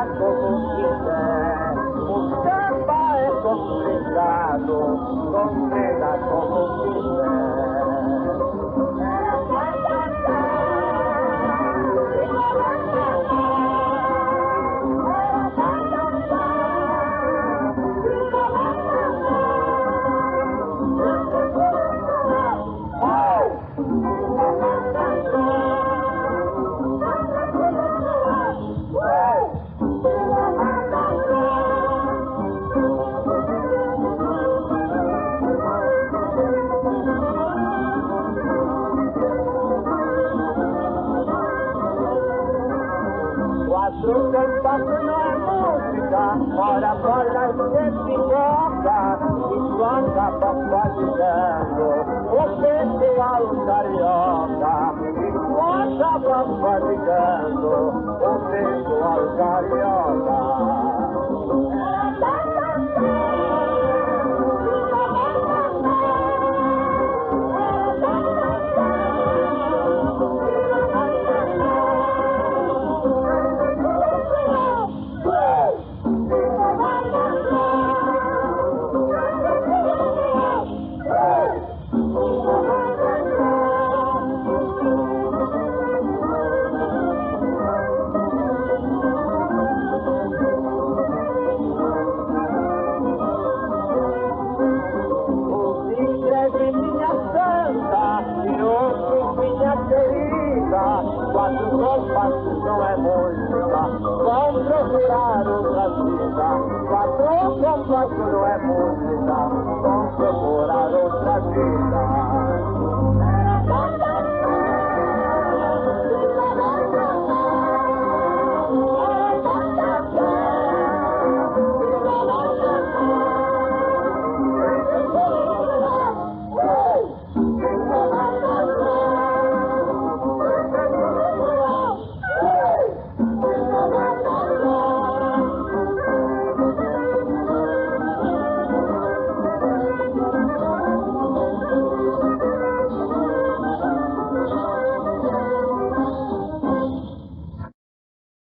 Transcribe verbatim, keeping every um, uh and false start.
dança como quiser. O samba é complicado, condena como quiser. Quatro compassos não é música, ora bola se pipoca, e quando a papai dizendo, o pessoal carioca, e quando a papai dizendo, o pessoal carioca. Quatro compassos não é música, vão procurar outra vida. Quatro compassos não é música.